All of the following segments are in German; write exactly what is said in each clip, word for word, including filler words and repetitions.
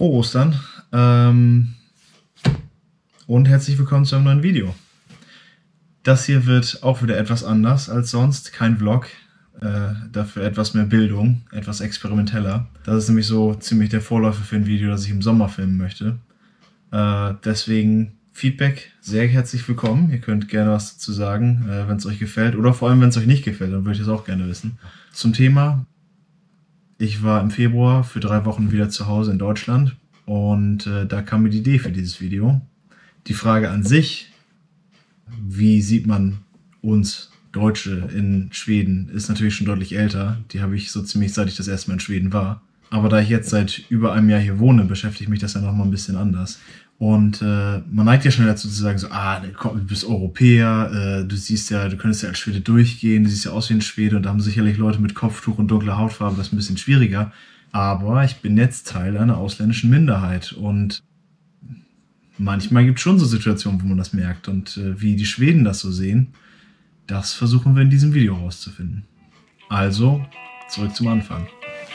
Frohe Ostern ähm, und herzlich willkommen zu einem neuen Video. Das hier wird auch wieder etwas anders als sonst, kein Vlog, äh, dafür etwas mehr Bildung, etwas experimenteller. Das ist nämlich so ziemlich der Vorläufer für ein Video, das ich im Sommer filmen möchte. Äh, deswegen Feedback, sehr herzlich willkommen. Ihr könnt gerne was dazu sagen, äh, wenn es euch gefällt oder vor allem, wenn es euch nicht gefällt, dann würde ich das auch gerne wissen. Zum Thema: Ich war im Februar für drei Wochen wieder zu Hause in Deutschland und äh, da kam mir die Idee für dieses Video. Die Frage an sich, wie sieht man uns Deutsche in Schweden, ist natürlich schon deutlich älter. Die habe ich so ziemlich, seit ich das erste Mal in Schweden war. Aber da ich jetzt seit über einem Jahr hier wohne, beschäftigt mich das ja noch mal ein bisschen anders. Und äh, man neigt ja schnell dazu zu sagen, so, ah, du bist Europäer, äh, du siehst ja, du könntest ja als Schwede durchgehen, du siehst ja aus wie ein Schwede und da haben sicherlich Leute mit Kopftuch und dunkler Hautfarbe das ein bisschen schwieriger. Aber ich bin jetzt Teil einer ausländischen Minderheit und manchmal gibt es schon so Situationen, wo man das merkt. Und äh, wie die Schweden das so sehen, das versuchen wir in diesem Video herauszufinden. Also, zurück zum Anfang.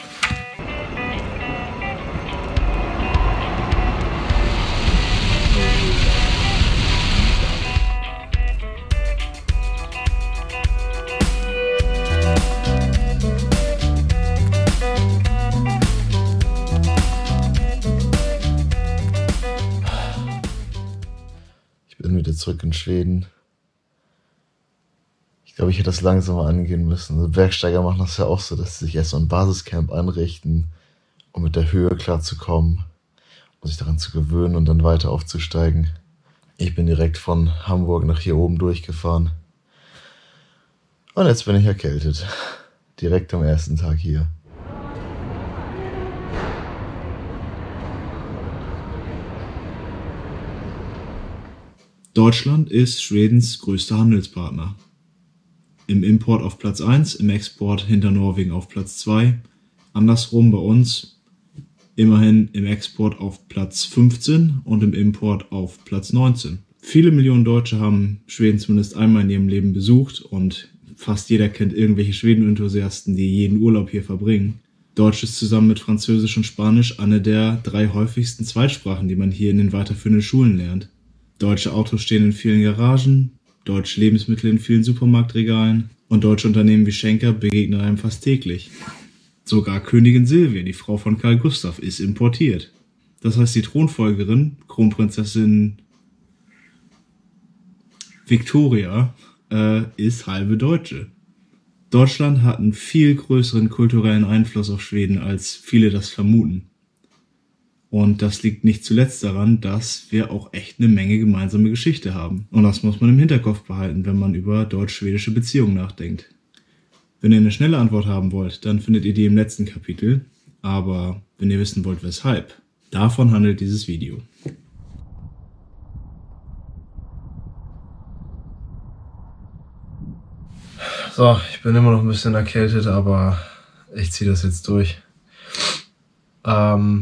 Wieder zurück in Schweden. Ich glaube, ich hätte das langsamer angehen müssen. Also Bergsteiger machen das ja auch so, dass sie sich erst so ein Basiscamp einrichten, um mit der Höhe klarzukommen, um sich daran zu gewöhnen und dann weiter aufzusteigen. Ich bin direkt von Hamburg nach hier oben durchgefahren. Und jetzt bin ich erkältet. Direkt am ersten Tag hier. Deutschland ist Schwedens größter Handelspartner. Im Import auf Platz eins, im Export hinter Norwegen auf Platz zwei. Andersrum bei uns immerhin im Export auf Platz fünfzehn und im Import auf Platz neunzehn. Viele Millionen Deutsche haben Schweden zumindest einmal in ihrem Leben besucht und fast jeder kennt irgendwelche Schweden-Enthusiasten, die jeden Urlaub hier verbringen. Deutsch ist zusammen mit Französisch und Spanisch eine der drei häufigsten Zweitsprachen, die man hier in den weiterführenden Schulen lernt. Deutsche Autos stehen in vielen Garagen, deutsche Lebensmittel in vielen Supermarktregalen und deutsche Unternehmen wie Schenker begegnen einem fast täglich. Sogar Königin Silvia, die Frau von Karl Gustav, ist importiert. Das heißt, die Thronfolgerin, Kronprinzessin Victoria, äh, ist halbe Deutsche. Deutschland hat einen viel größeren kulturellen Einfluss auf Schweden, als viele das vermuten. Und das liegt nicht zuletzt daran, dass wir auch echt eine Menge gemeinsame Geschichte haben. Und das muss man im Hinterkopf behalten, wenn man über deutsch-schwedische Beziehungen nachdenkt. Wenn ihr eine schnelle Antwort haben wollt, dann findet ihr die im letzten Kapitel. Aber wenn ihr wissen wollt, weshalb, davon handelt dieses Video. So, ich bin immer noch ein bisschen erkältet, aber ich ziehe das jetzt durch. Ähm...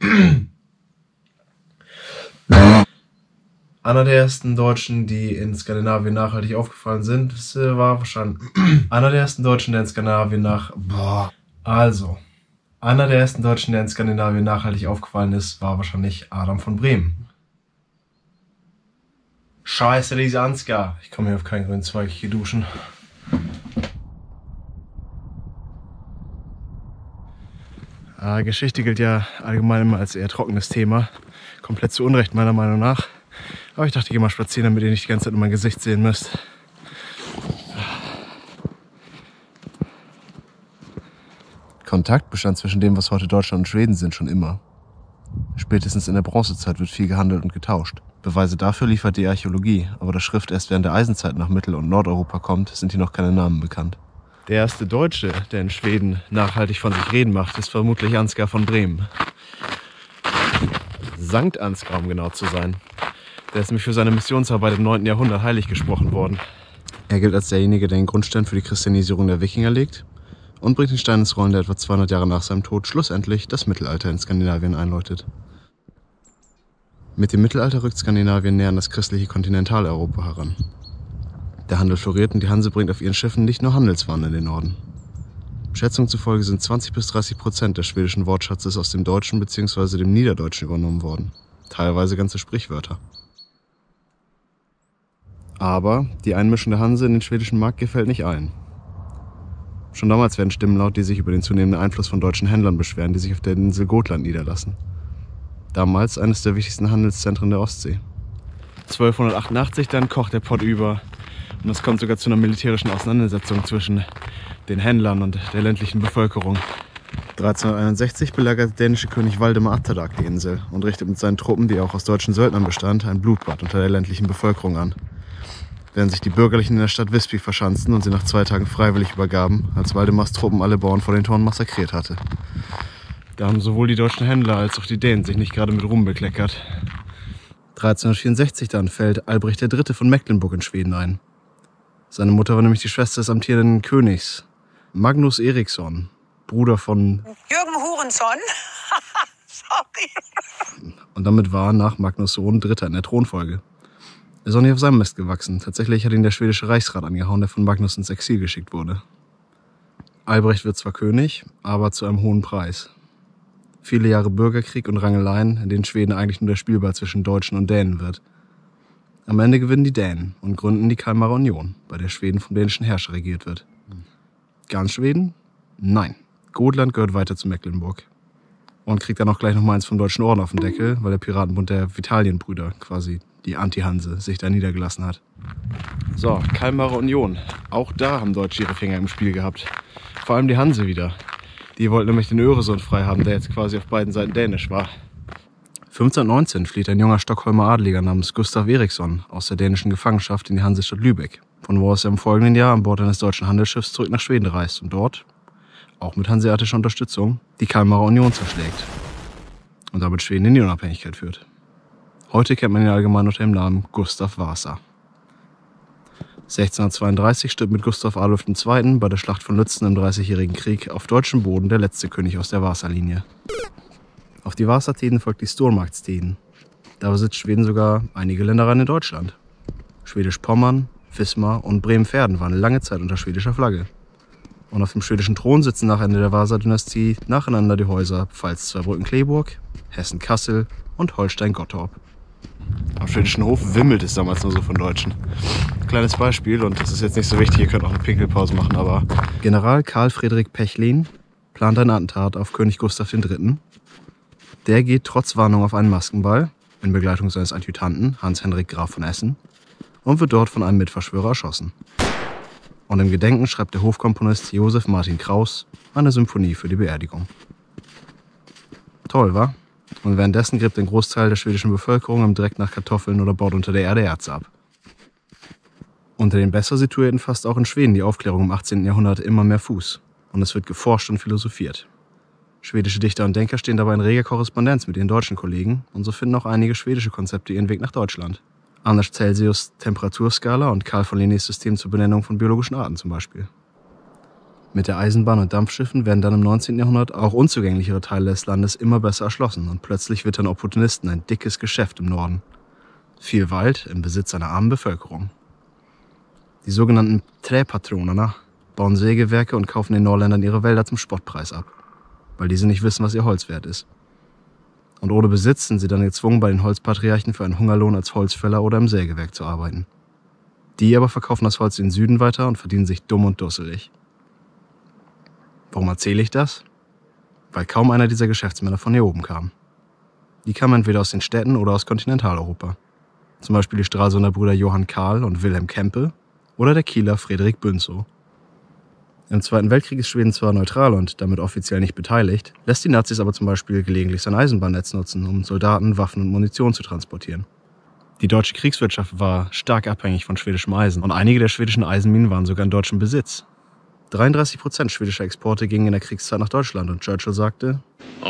Einer der ersten Deutschen, die in Skandinavien nachhaltig aufgefallen sind, war wahrscheinlich einer der ersten Deutschen, der in Skandinavien nach boah, also einer der ersten Deutschen, der in Skandinavien nachhaltig aufgefallen ist, war wahrscheinlich Adam von Bremen. Scheiße, diese Ansgar. Ich komme hier auf keinen grünen Zweig, ich gehe duschen. Äh, Geschichte gilt ja allgemein immer als eher trockenes Thema. Komplett zu Unrecht meiner Meinung nach. Aber ich dachte, ich gehe mal spazieren, damit ihr nicht die ganze Zeit nur mein Gesicht sehen müsst. Kontakt bestand zwischen dem, was heute Deutschland und Schweden sind, schon immer. Spätestens in der Bronzezeit wird viel gehandelt und getauscht. Beweise dafür liefert die Archäologie, aber da Schrift erst während der Eisenzeit nach Mittel- und Nordeuropa kommt, sind hier noch keine Namen bekannt. Der erste Deutsche, der in Schweden nachhaltig von sich reden macht, ist vermutlich Ansgar von Bremen. Sankt Ansgar, um genau zu sein. Der ist nämlich für seine Missionsarbeit im neunten Jahrhundert heilig gesprochen worden. Er gilt als derjenige, der den Grundstein für die Christianisierung der Wikinger legt und bringt den Stein ins Rollen, der etwa zweihundert Jahre nach seinem Tod schlussendlich das Mittelalter in Skandinavien einläutet. Mit dem Mittelalter rückt Skandinavien näher an das christliche Kontinentaleuropa heran. Der Handel floriert und die Hanse bringt auf ihren Schiffen nicht nur Handelswaren in den Norden. Schätzungen zufolge sind zwanzig bis dreißig Prozent des schwedischen Wortschatzes aus dem Deutschen bzw. dem Niederdeutschen übernommen worden. Teilweise ganze Sprichwörter. Aber die Einmischung der Hanse in den schwedischen Markt gefällt nicht allen. Schon damals werden Stimmen laut, die sich über den zunehmenden Einfluss von deutschen Händlern beschweren, die sich auf der Insel Gotland niederlassen. Damals eines der wichtigsten Handelszentren der Ostsee. zwölfhundertachtundachtzig dann kocht der Pott über und es kommt sogar zu einer militärischen Auseinandersetzung zwischen den Händlern und der ländlichen Bevölkerung. dreizehnhunderteinundsechzig belagert der dänische König Valdemar Atterdag die Insel und richtet mit seinen Truppen, die auch aus deutschen Söldnern bestand, ein Blutbad unter der ländlichen Bevölkerung an. Während sich die Bürgerlichen in der Stadt Visby verschanzten und sie nach zwei Tagen freiwillig übergaben, als Valdemars Truppen alle Bauern vor den Toren massakriert hatte. Da haben sowohl die deutschen Händler als auch die Dänen sich nicht gerade mit Ruhm bekleckert. dreizehnhundertvierundsechzig dann fällt Albrecht der Dritte von Mecklenburg in Schweden ein. Seine Mutter war nämlich die Schwester des amtierenden Königs, Magnus Eriksson, Bruder von Jürgen Hurenson. Sorry. Und damit war nach Magnus Sohn Dritter in der Thronfolge. Er ist auch nicht auf seinem Mist gewachsen. Tatsächlich hat ihn der schwedische Reichsrat angehauen, der von Magnus ins Exil geschickt wurde. Albrecht wird zwar König, aber zu einem hohen Preis. Viele Jahre Bürgerkrieg und Rangeleien, in denen Schweden eigentlich nur der Spielball zwischen Deutschen und Dänen wird. Am Ende gewinnen die Dänen und gründen die Kalmarer Union, bei der Schweden vom dänischen Herrscher regiert wird. Ganz Schweden? Nein. Gotland gehört weiter zu Mecklenburg. Und kriegt dann auch gleich noch mal eins vom Deutschen Orden auf den Deckel, weil der Piratenbund der Vitalienbrüder, quasi die Anti-Hanse, sich da niedergelassen hat. So, Kalmarer Union. Auch da haben Deutsche ihre Finger im Spiel gehabt. Vor allem die Hanse wieder. Die wollten nämlich den Öresund frei haben, der jetzt quasi auf beiden Seiten dänisch war. fünfzehnhundertneunzehn flieht ein junger Stockholmer Adliger namens Gustav Eriksson aus der dänischen Gefangenschaft in die Hansestadt Lübeck, von wo aus er im folgenden Jahr an Bord eines deutschen Handelsschiffs zurück nach Schweden reist und dort, auch mit hanseatischer Unterstützung, die Kalmarer Union zerschlägt und damit Schweden in die Unabhängigkeit führt. Heute kennt man ihn allgemein unter dem Namen Gustav Vasa. sechzehnhundertzweiunddreißig stirbt mit Gustav Adolf der Zweite bei der Schlacht von Lützen im Dreißigjährigen Krieg auf deutschem Boden der letzte König aus der Vasa-Linie. Auf die Vasatiden folgt die Stormaktstiden. Da besitzt Schweden sogar einige Ländereien in Deutschland. Schwedisch-Pommern, Wismar und Bremen-Verden waren lange Zeit unter schwedischer Flagge. Und auf dem schwedischen Thron sitzen nach Ende der Vasa-Dynastie nacheinander die Häuser Pfalz-Zweibrücken-Kleeburg, Hessen-Kassel und Holstein-Gottorp. Am schwedischen Hof wimmelt es damals nur so von Deutschen. Kleines Beispiel, und das ist jetzt nicht so wichtig, ihr könnt auch eine Pinkelpause machen, aber General Karl Friedrich Pechlin plant ein Attentat auf König Gustav der Dritte. Der geht trotz Warnung auf einen Maskenball, in Begleitung seines Adjutanten Hans-Henrik Graf von Essen, und wird dort von einem Mitverschwörer erschossen. Und im Gedenken schreibt der Hofkomponist Josef Martin Kraus eine Symphonie für die Beerdigung. Toll, wa? Und währenddessen gräbt ein Großteil der schwedischen Bevölkerung im Dreck nach Kartoffeln oder baut unter der Erde Erze ab. Unter den besser Situierten fasst auch in Schweden die Aufklärung im achtzehnten Jahrhundert immer mehr Fuß. Und es wird geforscht und philosophiert. Schwedische Dichter und Denker stehen dabei in reger Korrespondenz mit ihren deutschen Kollegen und so finden auch einige schwedische Konzepte ihren Weg nach Deutschland. Anders Celsius Temperaturskala und Carl von Linnés System zur Benennung von biologischen Arten zum Beispiel. Mit der Eisenbahn und Dampfschiffen werden dann im neunzehnten Jahrhundert auch unzugänglichere Teile des Landes immer besser erschlossen und plötzlich wird dann Opportunisten ein dickes Geschäft im Norden. Viel Wald im Besitz einer armen Bevölkerung. Die sogenannten Träpatronerna bauen Sägewerke und kaufen den Norrländern ihre Wälder zum Spottpreis ab, weil diese nicht wissen, was ihr Holz wert ist. Und ohne Besitz sind sie dann gezwungen, bei den Holzpatriarchen für einen Hungerlohn als Holzfäller oder im Sägewerk zu arbeiten. Die aber verkaufen das Holz in den Süden weiter und verdienen sich dumm und dusselig. Warum erzähle ich das? Weil kaum einer dieser Geschäftsmänner von hier oben kam. Die kamen entweder aus den Städten oder aus Kontinentaleuropa. Zum Beispiel die Stralsunder Brüder Johann Karl und Wilhelm Kempe oder der Kieler Friedrich Bünsow. Im Zweiten Weltkrieg ist Schweden zwar neutral und damit offiziell nicht beteiligt, lässt die Nazis aber zum Beispiel gelegentlich sein Eisenbahnnetz nutzen, um Soldaten, Waffen und Munition zu transportieren. Die deutsche Kriegswirtschaft war stark abhängig von schwedischem Eisen und einige der schwedischen Eisenminen waren sogar in deutschem Besitz. dreiunddreißig Prozent schwedischer Exporte gingen in der Kriegszeit nach Deutschland und Churchill sagte,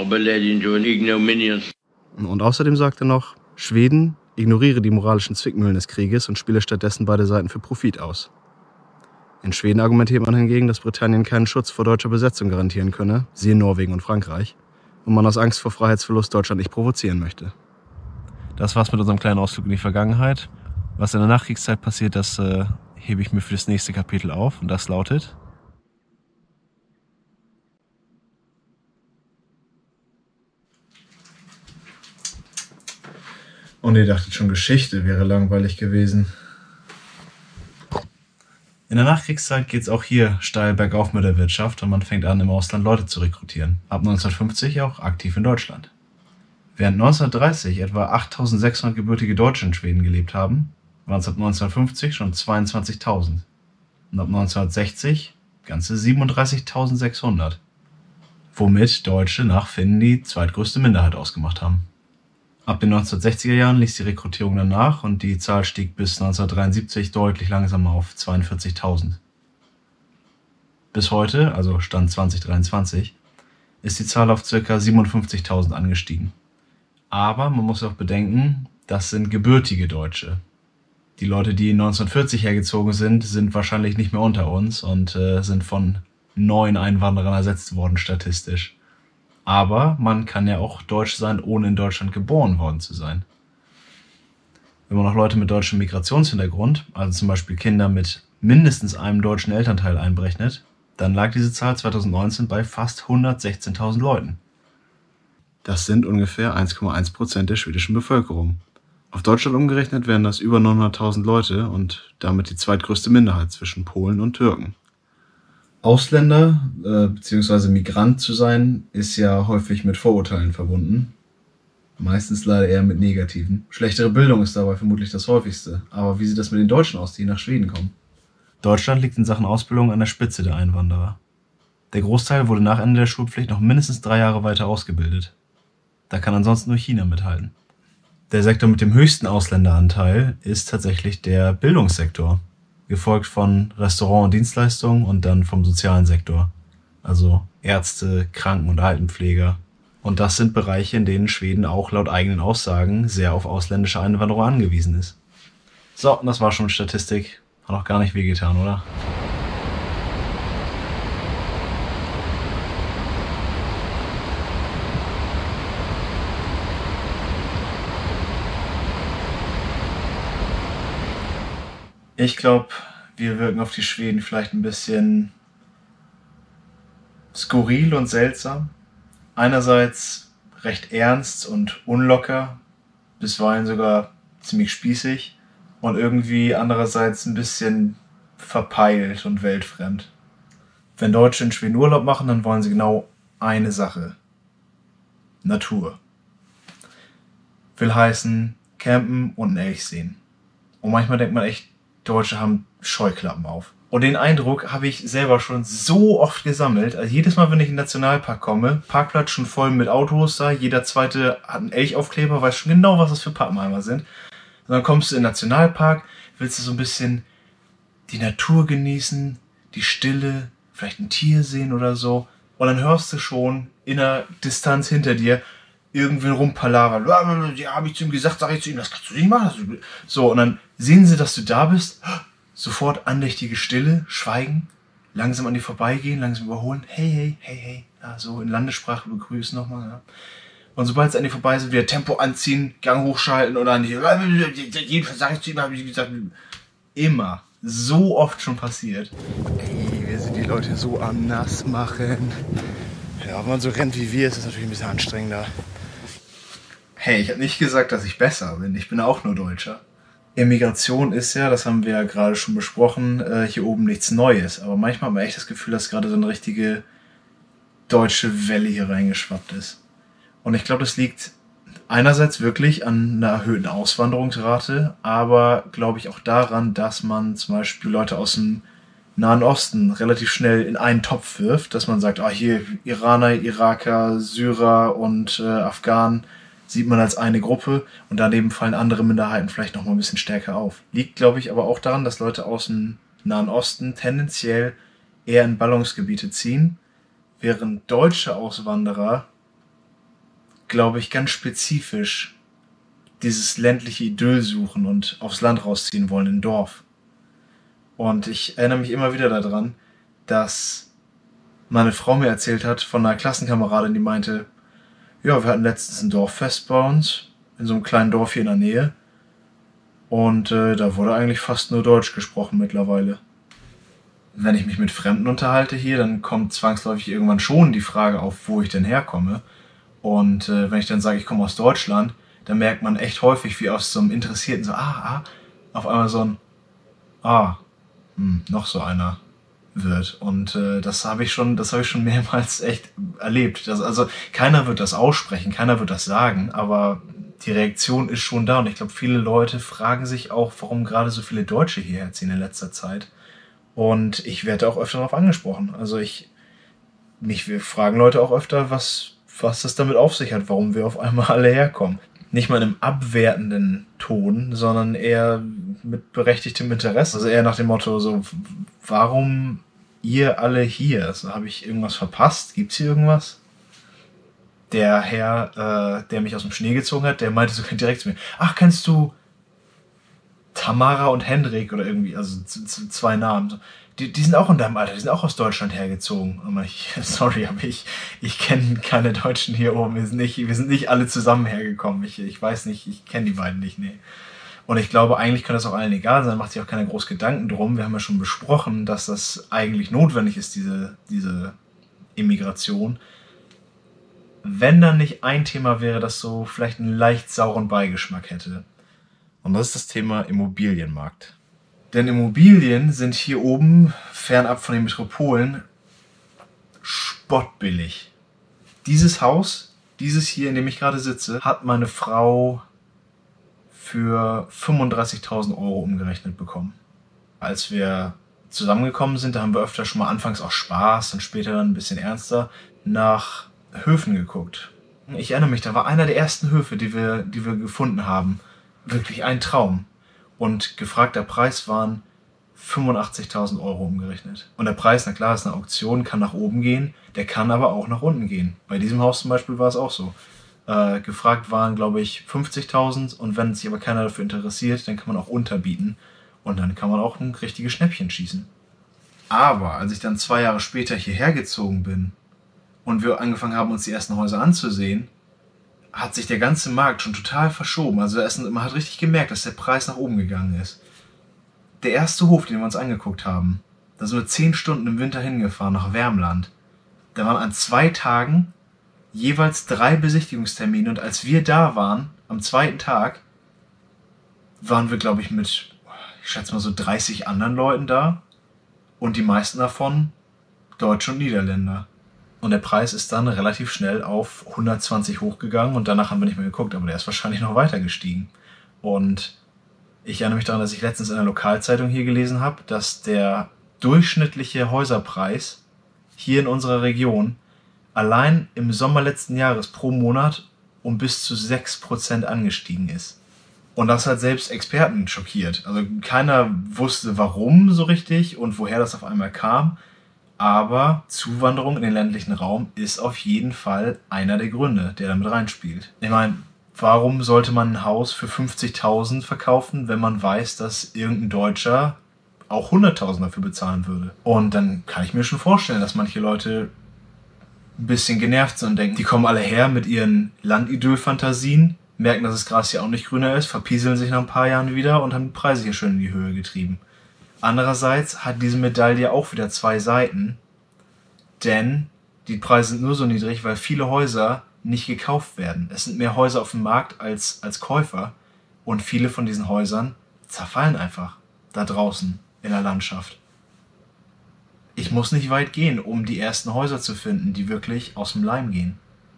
und außerdem sagte noch, Schweden ignoriere die moralischen Zwickmühlen des Krieges und spiele stattdessen beide Seiten für Profit aus. In Schweden argumentiert man hingegen, dass Britannien keinen Schutz vor deutscher Besetzung garantieren könne, siehe Norwegen und Frankreich, und man aus Angst vor Freiheitsverlust Deutschland nicht provozieren möchte. Das war's mit unserem kleinen Ausflug in die Vergangenheit. Was in der Nachkriegszeit passiert, das äh, hebe ich mir für das nächste Kapitel auf und das lautet... Und ihr dachtet schon, Geschichte wäre langweilig gewesen. In der Nachkriegszeit geht es auch hier steil bergauf mit der Wirtschaft und man fängt an, im Ausland Leute zu rekrutieren. Ab neunzehnhundertfünfzig auch aktiv in Deutschland. Während neunzehnhundertdreißig etwa achttausendsechshundert gebürtige Deutsche in Schweden gelebt haben, waren es ab neunzehnhundertfünfzig schon zweiundzwanzigtausend. Und ab neunzehnhundertsechzig ganze siebenunddreißigtausendsechshundert. Womit Deutsche nach Finnen die zweitgrößte Minderheit ausgemacht haben. Ab den neunzehnhundertsechziger Jahren ließ die Rekrutierung dann nach und die Zahl stieg bis neunzehnhundertdreiundsiebzig deutlich langsamer auf zweiundvierzigtausend. Bis heute, also Stand zweitausenddreiundzwanzig, ist die Zahl auf ca. siebenundfünfzigtausend angestiegen. Aber man muss auch bedenken, das sind gebürtige Deutsche. Die Leute, die neunzehnhundertvierzig hergezogen sind, sind wahrscheinlich nicht mehr unter uns und äh, sind von neuen Einwanderern ersetzt worden statistisch. Aber man kann ja auch deutsch sein, ohne in Deutschland geboren worden zu sein. Wenn man noch Leute mit deutschem Migrationshintergrund, also zum Beispiel Kinder mit mindestens einem deutschen Elternteil einberechnet, dann lag diese Zahl zweitausendneunzehn bei fast hundertsechzehntausend Leuten. Das sind ungefähr eins Komma eins Prozent der schwedischen Bevölkerung. Auf Deutschland umgerechnet wären das über neunhunderttausend Leute und damit die zweitgrößte Minderheit zwischen Polen und Türken. Ausländer äh, bzw. Migrant zu sein, ist ja häufig mit Vorurteilen verbunden. Meistens leider eher mit negativen. Schlechtere Bildung ist dabei vermutlich das häufigste. Aber wie sieht das mit den Deutschen aus, die nach Schweden kommen? Deutschland liegt in Sachen Ausbildung an der Spitze der Einwanderer. Der Großteil wurde nach Ende der Schulpflicht noch mindestens drei Jahre weiter ausgebildet. Da kann ansonsten nur China mithalten. Der Sektor mit dem höchsten Ausländeranteil ist tatsächlich der Bildungssektor, gefolgt von Restaurant- und Dienstleistungen und dann vom sozialen Sektor, also Ärzte, Kranken- und Altenpfleger. Und das sind Bereiche, in denen Schweden auch laut eigenen Aussagen sehr auf ausländische Einwanderer angewiesen ist. So, und das war schon Statistik. Hat auch gar nicht wehgetan, oder? Ich glaube, wir wirken auf die Schweden vielleicht ein bisschen skurril und seltsam. Einerseits recht ernst und unlocker, bisweilen sogar ziemlich spießig und irgendwie andererseits ein bisschen verpeilt und weltfremd. Wenn Deutsche in Schweden Urlaub machen, dann wollen sie genau eine Sache. Natur. Will heißen, campen und einen Elch sehen. Und manchmal denkt man echt, Deutsche haben Scheuklappen auf. Und den Eindruck habe ich selber schon so oft gesammelt. Also jedes Mal, wenn ich in den Nationalpark komme, Parkplatz schon voll mit Autos da, jeder zweite hat einen Elchaufkleber, weiß schon genau, was das für Pappenheimer sind. Und dann kommst du in den Nationalpark, willst du so ein bisschen die Natur genießen, die Stille, vielleicht ein Tier sehen oder so. Und dann hörst du schon in der Distanz hinter dir irgendwen rumpalabern. Ja, habe ich zu ihm gesagt, sag ich zu ihm, das kannst du nicht machen. So, und dann sehen sie, dass du da bist, sofort andächtige Stille, schweigen, langsam an dir vorbeigehen, langsam überholen, hey, hey, hey, hey, ja, so in Landessprache begrüßen nochmal. Ja. Und sobald sie an dir vorbei sind, wieder Tempo anziehen, Gang hochschalten oder an die, jedenfalls sag ich zu ihm, habe ich gesagt, immer, so oft schon passiert. Ey, wir sind die Leute so am Nass machen. Ja, wenn man so rennt wie wir, ist das natürlich ein bisschen anstrengender. Hey, ich habe nicht gesagt, dass ich besser bin. Ich bin auch nur Deutscher. Immigration ist ja, das haben wir ja gerade schon besprochen, äh, hier oben nichts Neues. Aber manchmal hat man echt das Gefühl, dass gerade so eine richtige deutsche Welle hier reingeschwappt ist. Und ich glaube, das liegt einerseits wirklich an einer erhöhten Auswanderungsrate, aber glaube ich auch daran, dass man zum Beispiel Leute aus dem Nahen Osten relativ schnell in einen Topf wirft, dass man sagt, ah, hier Iraner, Iraker, Syrer und äh, Afghanen sieht man als eine Gruppe und daneben fallen andere Minderheiten vielleicht noch mal ein bisschen stärker auf. Liegt, glaube ich, aber auch daran, dass Leute aus dem Nahen Osten tendenziell eher in Ballungsgebiete ziehen, während deutsche Auswanderer, glaube ich, ganz spezifisch dieses ländliche Idyll suchen und aufs Land rausziehen wollen, in ein Dorf. Und ich erinnere mich immer wieder daran, dass meine Frau mir erzählt hat von einer Klassenkameradin, die meinte, ja, wir hatten letztens ein Dorffest bei uns, in so einem kleinen Dorf hier in der Nähe. Und äh, da wurde eigentlich fast nur Deutsch gesprochen mittlerweile. Wenn ich mich mit Fremden unterhalte hier, dann kommt zwangsläufig irgendwann schon die Frage auf, wo ich denn herkomme. Und äh, wenn ich dann sage, ich komme aus Deutschland, da merkt man echt häufig, wie aus so einem Interessierten so, ah, ah, auf einmal so ein, ah, hm, noch so einer wird. Und äh, das habe ich schon, das habe ich schon mehrmals echt erlebt. Das, also keiner wird das aussprechen, keiner wird das sagen, aber die Reaktion ist schon da. Und ich glaube, viele Leute fragen sich auch, warum gerade so viele Deutsche hierher ziehen in letzter Zeit. Und ich werde auch öfter darauf angesprochen. Also ich, mich wir fragen Leute auch öfter, was, was das damit auf sich hat, warum wir auf einmal alle herkommen. Nicht mal in einem abwertenden Ton, sondern eher mit berechtigtem Interesse. Also eher nach dem Motto, so, warum ihr alle hier? Also, habe ich irgendwas verpasst? Gibt's hier irgendwas? Der Herr, äh, der mich aus dem Schnee gezogen hat, der meinte sogar direkt zu mir, ach, kennst du Tamara und Hendrik oder irgendwie, also zwei Namen. Die, die sind auch in deinem Alter, die sind auch aus Deutschland hergezogen. Und ich, sorry, aber ich, ich kenne keine Deutschen hier oben. Wir sind nicht, wir sind nicht alle zusammen hergekommen. Ich, ich weiß nicht, ich kenne die beiden nicht, nee. Und ich glaube, eigentlich kann das auch allen egal sein, macht sich auch keiner groß Gedanken drum. Wir haben ja schon besprochen, dass das eigentlich notwendig ist, diese, diese Immigration. Wenn dann nicht ein Thema wäre, das so vielleicht einen leicht sauren Beigeschmack hätte. Und das ist das Thema Immobilienmarkt. Denn Immobilien sind hier oben, fernab von den Metropolen, spottbillig. Dieses Haus, dieses hier, in dem ich gerade sitze, hat meine Frau für fünfunddreißigtausend Euro umgerechnet bekommen. Als wir zusammengekommen sind, da haben wir öfter schon mal anfangs auch Spaß und später dann ein bisschen ernster nach Höfen geguckt. Ich erinnere mich, da war einer der ersten Höfe, die wir, die wir gefunden haben. Wirklich ein Traum. Und gefragter Preis waren fünfundachtzigtausend Euro umgerechnet. Und der Preis, na klar, ist eine Auktion, kann nach oben gehen, der kann aber auch nach unten gehen. Bei diesem Haus zum Beispiel war es auch so. Äh, gefragt waren, glaube ich, fünfzigtausend und wenn sich aber keiner dafür interessiert, dann kann man auch unterbieten und dann kann man auch ein richtiges Schnäppchen schießen. Aber als ich dann zwei Jahre später hierher gezogen bin und wir angefangen haben, uns die ersten Häuser anzusehen, hat sich der ganze Markt schon total verschoben. Also man hat richtig gemerkt, dass der Preis nach oben gegangen ist. Der erste Hof, den wir uns angeguckt haben, da sind wir zehn Stunden im Winter hingefahren nach Värmland. Da waren an zwei Tagen jeweils drei Besichtigungstermine und als wir da waren, am zweiten Tag, waren wir, glaube ich, mit, ich schätze mal so dreißig anderen Leuten da und die meisten davon Deutsche und Niederländer. Und der Preis ist dann relativ schnell auf hundertzwanzig hochgegangen und danach haben wir nicht mehr geguckt, aber der ist wahrscheinlich noch weiter gestiegen. Und ich erinnere mich daran, dass ich letztens in der Lokalzeitung hier gelesen habe, dass der durchschnittliche Häuserpreis hier in unserer Region allein im Sommer letzten Jahres pro Monat um bis zu sechs Prozent angestiegen ist. Und das hat selbst Experten schockiert. Also keiner wusste, warum so richtig und woher das auf einmal kam. Aber Zuwanderung in den ländlichen Raum ist auf jeden Fall einer der Gründe, der damit reinspielt. Ich meine, warum sollte man ein Haus für fünfzigtausend verkaufen, wenn man weiß, dass irgendein Deutscher auch hunderttausend dafür bezahlen würde? Und dann kann ich mir schon vorstellen, dass manche Leute ein bisschen genervt sind und denken, die kommen alle her mit ihren Landidyll-Fantasien, merken, dass das Gras hier auch nicht grüner ist, verpieseln sich nach ein paar Jahren wieder und haben die Preise hier schön in die Höhe getrieben. Andererseits hat diese Medaille auch wieder zwei Seiten, denn die Preise sind nur so niedrig, weil viele Häuser nicht gekauft werden. Es sind mehr Häuser auf dem Markt als, als Käufer und viele von diesen Häusern zerfallen einfach da draußen in der Landschaft. Ich muss nicht weit gehen, um die ersten Häuser zu finden, die wirklich aus dem Leim gehen.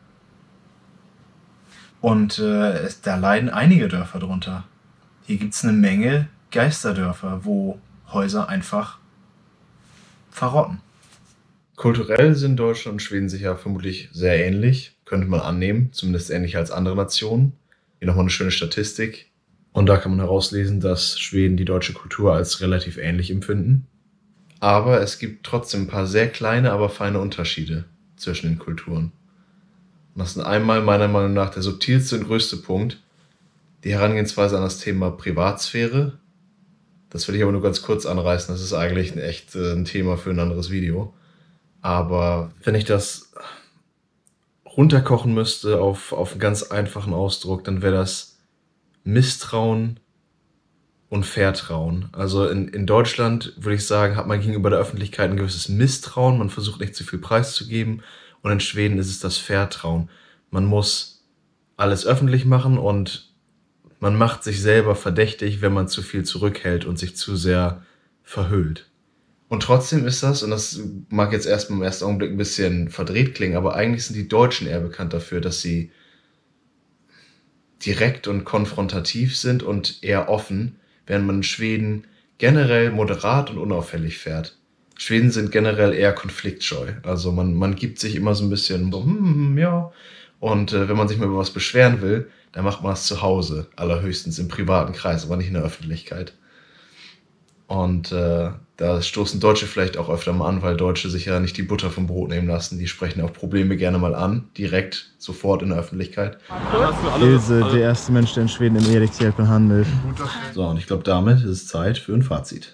Und äh, da leiden einige Dörfer drunter. Hier gibt es eine Menge Geisterdörfer, wo Häuser einfach verrotten. Kulturell sind Deutschland und Schweden sich ja vermutlich sehr ähnlich, könnte man annehmen, zumindest ähnlicher als andere Nationen. Hier nochmal eine schöne Statistik. Und da kann man herauslesen, dass Schweden die deutsche Kultur als relativ ähnlich empfinden. Aber es gibt trotzdem ein paar sehr kleine, aber feine Unterschiede zwischen den Kulturen. Und das ist einmal meiner Meinung nach der subtilste und größte Punkt, die Herangehensweise an das Thema Privatsphäre. Das will ich aber nur ganz kurz anreißen, das ist eigentlich ein echt äh, ein Thema für ein anderes Video. Aber wenn ich das runterkochen müsste auf, auf einen ganz einfachen Ausdruck, dann wäre das Misstrauen und Vertrauen. Also in, in Deutschland, würde ich sagen, hat man gegenüber der Öffentlichkeit ein gewisses Misstrauen, man versucht nicht zu viel preiszugeben. Und in Schweden ist es das Vertrauen. Man muss alles öffentlich machen und man macht sich selber verdächtig, wenn man zu viel zurückhält und sich zu sehr verhüllt. Und trotzdem ist das, und das mag jetzt erstmal im ersten Augenblick ein bisschen verdreht klingen, aber eigentlich sind die Deutschen eher bekannt dafür, dass sie direkt und konfrontativ sind und eher offen, während man in Schweden generell moderat und unauffällig fährt. Schweden sind generell eher konfliktscheu. Also man, man gibt sich immer so ein bisschen so, hm, ja. Und äh, wenn man sich mal über was beschweren will, dann macht man es zu Hause, allerhöchstens im privaten Kreis, aber nicht in der Öffentlichkeit. Und äh, da stoßen Deutsche vielleicht auch öfter mal an, weil Deutsche sich ja nicht die Butter vom Brot nehmen lassen. Die sprechen auch Probleme gerne mal an, direkt, sofort in der Öffentlichkeit. Ilse, der erste Mensch, der in Schweden im Erikshjälpen handelt. So, und ich glaube, damit ist es Zeit für ein Fazit.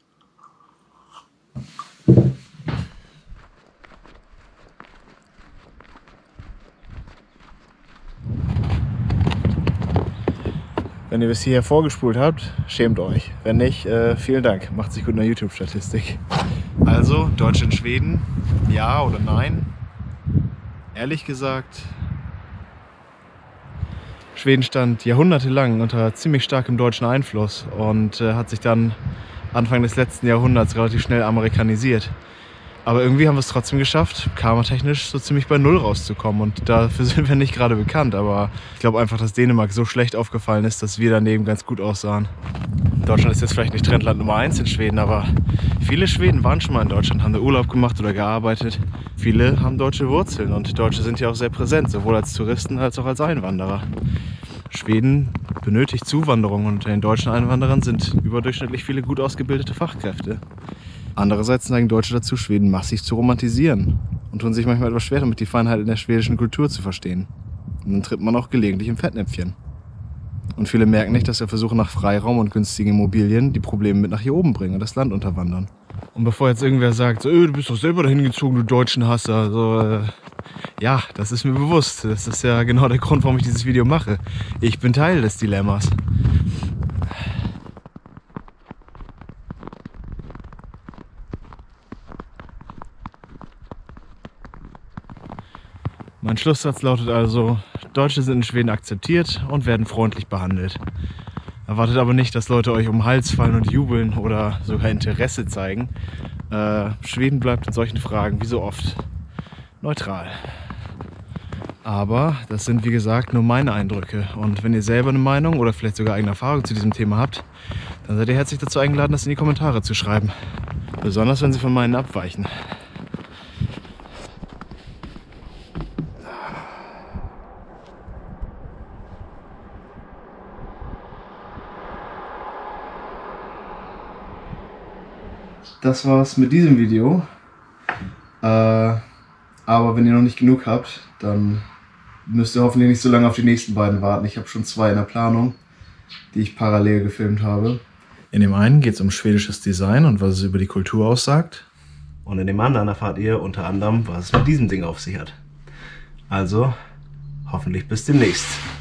Wenn ihr bis hierher vorgespult habt, schämt euch. Wenn nicht, äh, vielen Dank. Macht sich gut in der YouTube-Statistik. Also, Deutsche in Schweden, ja oder nein? Ehrlich gesagt, Schweden stand jahrhundertelang unter ziemlich starkem deutschen Einfluss und äh, hat sich dann Anfang des letzten Jahrhunderts relativ schnell amerikanisiert. Aber irgendwie haben wir es trotzdem geschafft, karmatechnisch so ziemlich bei Null rauszukommen. Und dafür sind wir nicht gerade bekannt. Aber ich glaube einfach, dass Dänemark so schlecht aufgefallen ist, dass wir daneben ganz gut aussahen. Deutschland ist jetzt vielleicht nicht Trendland Nummer eins in Schweden, aber viele Schweden waren schon mal in Deutschland, haben da Urlaub gemacht oder gearbeitet. Viele haben deutsche Wurzeln und Deutsche sind ja auch sehr präsent, sowohl als Touristen als auch als Einwanderer. Schweden benötigt Zuwanderung und unter den deutschen Einwanderern sind überdurchschnittlich viele gut ausgebildete Fachkräfte. Andererseits neigen Deutsche dazu, Schweden massiv zu romantisieren und tun sich manchmal etwas schwer damit, die Feinheiten der schwedischen Kultur zu verstehen. Und dann tritt man auch gelegentlich im Fettnäpfchen. Und viele merken nicht, dass der Versuch nach Freiraum und günstigen Immobilien die Probleme mit nach hier oben bringen und das Land unterwandern. Und bevor jetzt irgendwer sagt, so, du bist doch selber dahin gezogen, du deutschen Hasser, so, äh, ja, das ist mir bewusst. Das ist ja genau der Grund, warum ich dieses Video mache. Ich bin Teil des Dilemmas. Mein Schlusssatz lautet also, Deutsche sind in Schweden akzeptiert und werden freundlich behandelt. Erwartet aber nicht, dass Leute euch um den Hals fallen und jubeln oder sogar Interesse zeigen. Äh, Schweden bleibt in solchen Fragen wie so oft neutral. Aber das sind wie gesagt nur meine Eindrücke. Und wenn ihr selber eine Meinung oder vielleicht sogar eigene Erfahrung zu diesem Thema habt, dann seid ihr herzlich dazu eingeladen, das in die Kommentare zu schreiben. Besonders wenn sie von meinen abweichen. Das war's mit diesem Video. Äh, aber wenn ihr noch nicht genug habt, dann müsst ihr hoffentlich nicht so lange auf die nächsten beiden warten. Ich habe schon zwei in der Planung, die ich parallel gefilmt habe. In dem einen geht es um schwedisches Design und was es über die Kultur aussagt. Und in dem anderen erfahrt ihr unter anderem, was es mit diesem Ding auf sich hat. Also, hoffentlich bis demnächst.